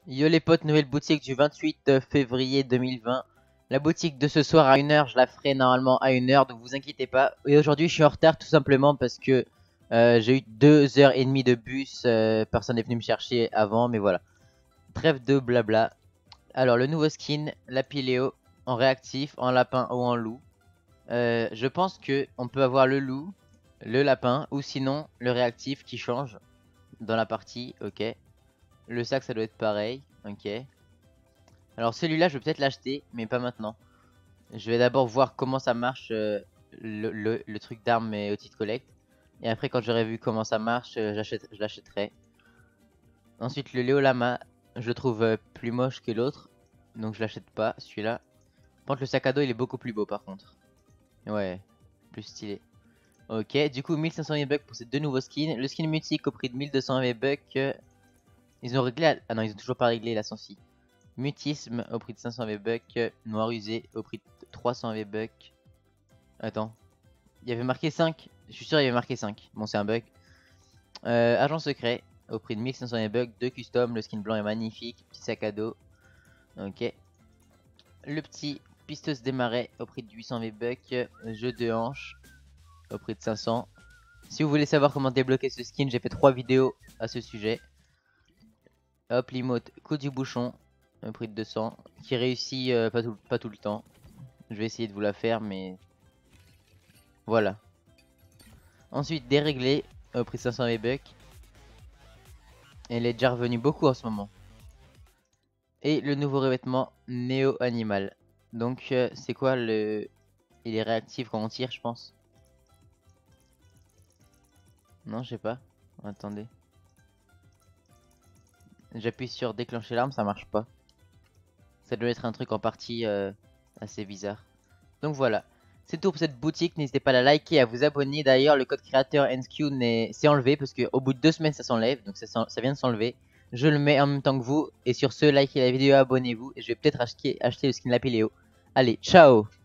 Yo les potes, nouvelle boutique du 28 février 2020. La boutique de ce soir à 1h, je la ferai normalement à 1h, donc vous inquiétez pas. Et aujourd'hui je suis en retard tout simplement parce que j'ai eu 2h30 de bus, personne n'est venu me chercher avant, mais voilà. Trêve de blabla. Alors le nouveau skin, Lapiléo, en réactif, en lapin ou en loup. Je pense que on peut avoir le loup, le lapin, ou sinon le réactif qui change dans la partie, ok. Le sac ça doit être pareil, ok. Alors celui-là, je vais peut-être l'acheter, mais pas maintenant. Je vais d'abord voir comment ça marche le truc d'armes et outils de collecte. Et après, quand j'aurai vu comment ça marche, je l'achèterai. Ensuite, le Léolama, je le trouve plus moche que l'autre. Donc je l'achète pas, celui-là. Par contre, le sac à dos, il est beaucoup plus beau par contre. Ouais, plus stylé. Ok, du coup, 1500 V-Bucks pour ces deux nouveaux skins. Le skin mutique au prix de 1200 V-Bucks. Ils ont réglé... Ah non, ils ont toujours pas réglé la sensi. Mutisme au prix de 500 V-Bucks. Noir usé au prix de 300 V-Bucks. Attends. Il y avait marqué 5. Je suis sûr il y avait marqué 5. Bon, c'est un bug. Agent secret au prix de 1500 V-Bucks. 2 custom. Le skin blanc est magnifique. Petit sac à dos. Ok. Le petit pisteuse des marais au prix de 800 V-Bucks. Jeu de hanche au prix de 500. Si vous voulez savoir comment débloquer ce skin, j'ai fait 3 vidéos à ce sujet. Hop, l'emote coup du bouchon au prix de 200. Qui réussit pas tout le temps. Je vais essayer de vous la faire, mais voilà. Ensuite, déréglé au prix de 500 V-Bucks. Elle est déjà revenue beaucoup en ce moment. Et le nouveau revêtement Néo Animal. Donc, c'est quoi le... Il est réactif quand on tire, je pense. Non, je sais pas. Attendez. J'appuie sur déclencher l'arme, ça marche pas. Ça doit être un truc en partie assez bizarre. Donc voilà. C'est tout pour cette boutique. N'hésitez pas à la liker, à vous abonner. D'ailleurs, le code créateur NSQ s'est enlevé parce qu'au bout de 2 semaines, ça s'enlève. Donc ça vient de s'enlever. Je le mets en même temps que vous. Et sur ce, likez la vidéo, abonnez-vous. Et je vais peut-être acheter le skin Lapiléo. Allez, ciao!